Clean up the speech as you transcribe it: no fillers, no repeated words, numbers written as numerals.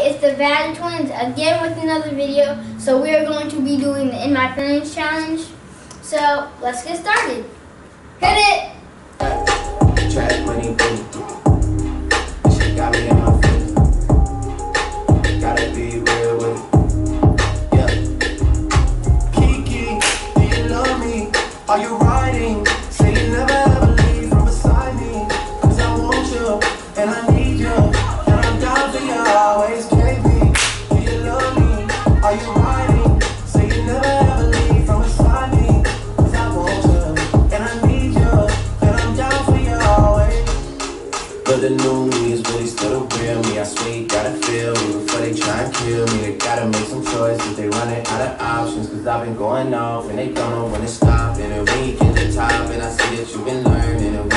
it's the Van Twins again with another video. So we are going to be doing the In My Feelings challenge. So let's get started. Hit it! Track money, baby. She got me in my feelings. Gotta be real with it. Yeah. Keke, do you love me? Are you riding? Say you never ever leave from beside me. Cause I want you, and I need you. And I'm down for you always, KB. Do you love me? Are you riding? Say you never ever leave from beside me. Cause I want you, and I need you. And I'm down for you always. But the new me is really still the real me. I swear you gotta feel me before they try and kill me. They gotta make some choices, they running out of options. Cause I've been going off and they don't know when to stop. And when you get to the top and I see that you've been learning. And